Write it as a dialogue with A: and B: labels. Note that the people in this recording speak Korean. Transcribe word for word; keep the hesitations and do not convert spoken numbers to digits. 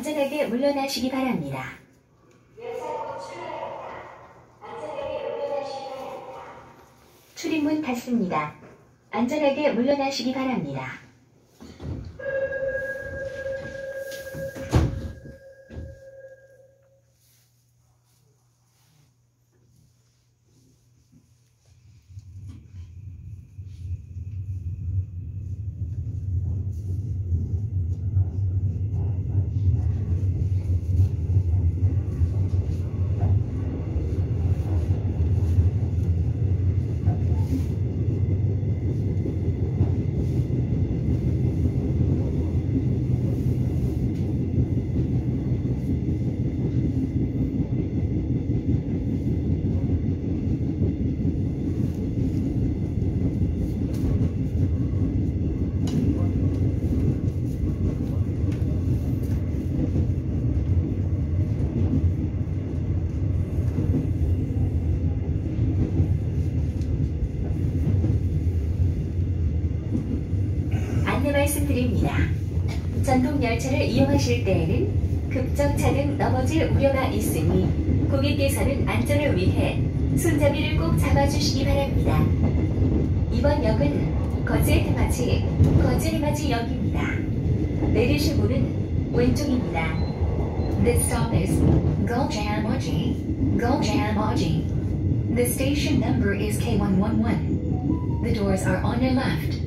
A: 안전하게 물러나시기 바랍니다. 출입문 닫습니다. 안전하게 물러나시기 바랍니다. 안내 말씀드립니다. 전동 열차를 이용하실 때에는 급정차 등 넘어질 우려가 있으니 고객께서는 안전을 위해 손잡이를 꼭 잡아주시기 바랍니다. 이번 역은 거제해맞이 거제해맞이 역입니다. 내리실 문은 왼쪽입니다. This stop is Guljehammaji, Guljehammaji. The station number is K one one one. The doors are on your left.